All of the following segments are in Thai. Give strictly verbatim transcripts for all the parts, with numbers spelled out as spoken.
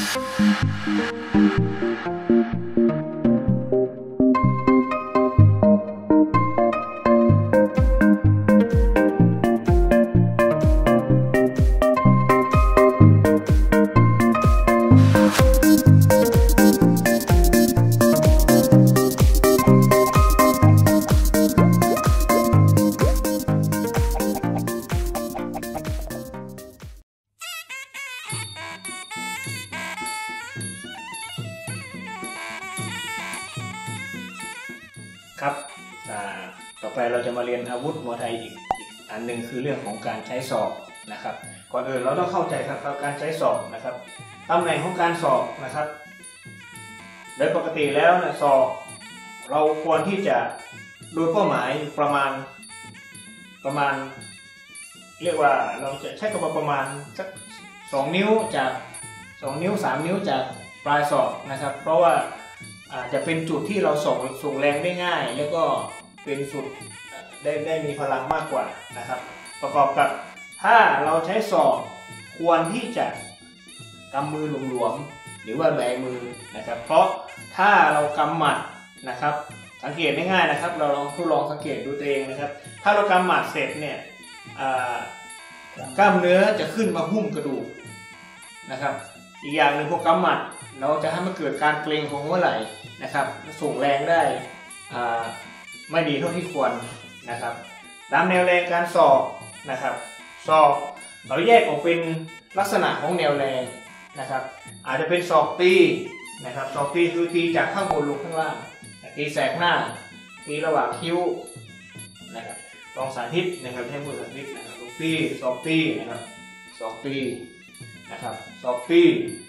ครับต่อไปเราจะมาเรียนอาวุธมวยไทยอีกอันหนึ่งคือเรื่องของการใช้ศอกนะครับก่อนอื่นเราต้องเข้าใจครับการใช้ศอกนะครับตำแหน่งของการศอกนะครับโดยปกติแล้วนะศอกเราควรที่จะดูเป้าหมายประมาณประมาณเรียกว่าเราจะใช้กำลังประมาณสักสองนิ้วจากสองนิ้วสามนิ้วจากปลายศอกนะครับเพราะว่าอาจจะเป็นจุดที่เราส่งส่งแรงได้ง่ายแล้วก็เป็นจุดได้ได้มีพลังมากกว่านะครับประกอบกับถ้าเราใช้ศอกควรที่จะกำมือหลวมๆหรือว่าแบมือนะครับเพราะถ้าเรากำหมัดนะครับสังเกตง่ายๆนะครับเราลองทดลองสังเกตดูตัวเองนะครับถ้าเรากำหมัดเสร็จเนี่ยกล้ามเนื้อจะขึ้นมาหุ้มกระดูกนะครับอีกอย่างหนึ่งพวกกำหมัดเราจะให้มันเกิดการเกร็งของหัวไหล่นะครับส่งแรงได้ไม่ดีเท่าที่ควรนะครับตามแนวแรงการศอกนะครับศอกเราแยกออกเป็นลักษณะของแนวแรงนะครับอาจจะเป็นศอกตีนะครับศอกตีคือตีจากข้างบนลงข้างล่างตีแสกหน้าตีระหว่างคิ้วนะครับลองสาธิตนะครับให้มือสาธิตนะครับศอกตีศอกตีนะครับศอกตีนะครับศอกตี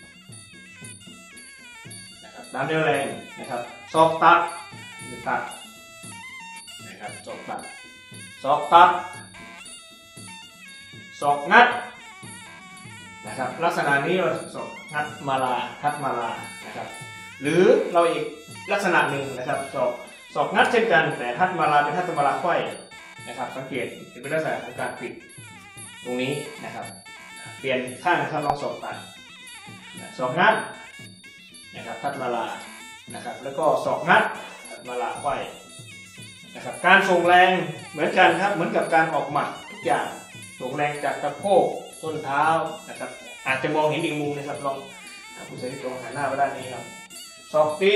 นะครับตามแนวแรงนะครับศอกตัดหรือตัดนะครับศอกตัดศอกตัดศอกงัดนะครับลักษณะนี้เราศอกงัดมาลาทัดมาลานะครับหรือเราอีกลักษณะหนึ่งนะครับศอกศอกงัดเช่นกันแต่ทัดมาลาเป็นทัดมาลาไขว้นะครับสังเกตเป็นลักษณะของการปิดตรงนี้นะครับเปลี่ยนข้างนะครับลองศอกตัดศอกงัดนะครับทัดมาลานะครับแล้วก็ศอกงัดทัดมาลาไขว้นะครับการส่งแรงเหมือนกันครับเหมือนกับการออกหมัดทุกอย่างส่งแรงจากสะโพกต้นเท้านะครับอาจจะมองเห็นอีกมุมนะครับลองผู้ใช้ตรงหันหน้าไปด้านนี้ครับศอกตี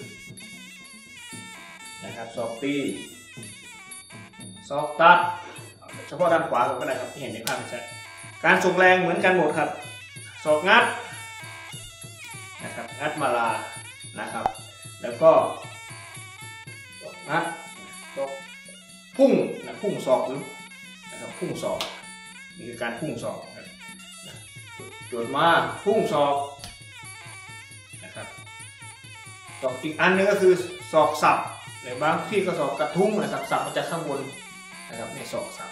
นะครับศอกตีศอกตัดเฉพาะด้านขวาก็ได้ครับที่เห็นในภาพชัดการส่งแรงเหมือนกันหมดครับศอกงัดนะครับงัดมาลานะครับแล้วก็ศอกงัดศอกพุ่งนะพุ่งศอกหรือนะครับพุ่งศอกนี่คือการพุ่งศอกโดดมาพุ่งศอกนะครับศอกอีกอันนึงก็คือศอกสับหรือบางที่ก็ศอกกระทุ้งนะครับสับมาจากข้างบนนะครับในศอกสับ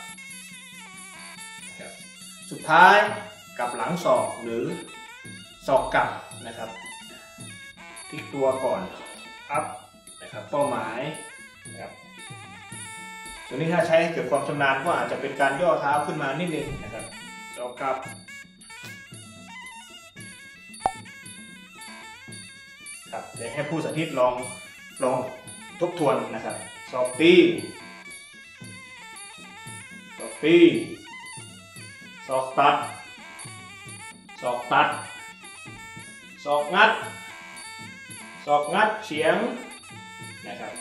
สุดท้ายกับหลังศอกหรือศอกกลับนะครับพลิกตัวก่อนอัพนะครับเป้าหมายนะครับตัวนี้ถ้าใช้ให้เกิดความชำนาญก็อาจจะเป็นการย่อเท้าขึ้นมานิดนึงนะครับศอกกลับครับเดี๋ยวให้ผู้สาธิตลองลองทบทวนนะครับศอกตีศอกตีศอกตัดศอกตัดศอกงัดศอกงัดเฉียงนะครับ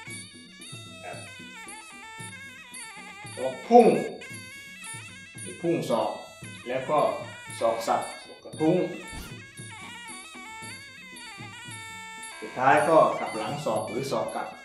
ศอกพุ่งพุ่งศอกแล้วก็ศอกสับศอกกระทุ้งสุดท้ายก็กลับหลังศอกหรือศอกกลับ